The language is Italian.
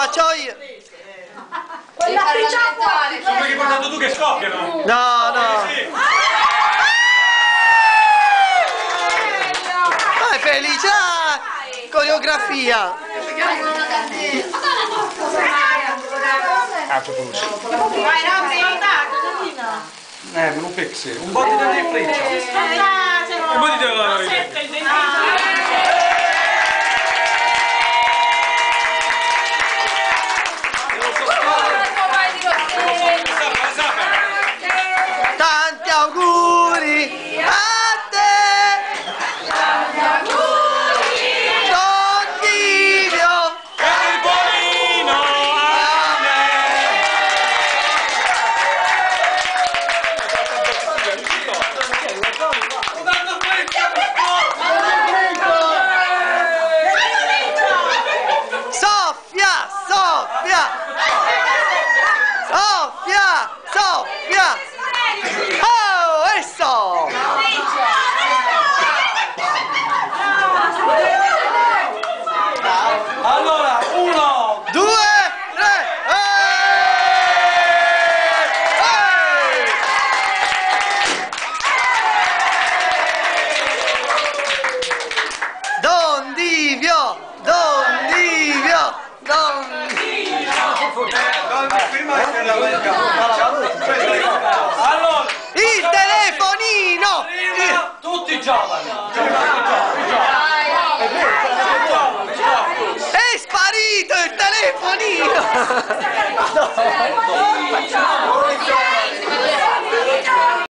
faccio io. Quella parlamentare. Sono quelli che hai portato tu che scoppiano. No, no. È felice. Coreografia. Vai, Robby, aiutato. Un pezzo. Un po' di delle frecce. Un po' di delle Tanti auguri a te. Tanti auguri. Don Livio. E il buonino a me. Soffia, Soffia. Soffia, Soffia. Oh, eso. Allora, 1, 2, 3. Don Livio, Don Livio, Don Livio. allora, Il telefonino. tutti giovani. È sparito il telefonino.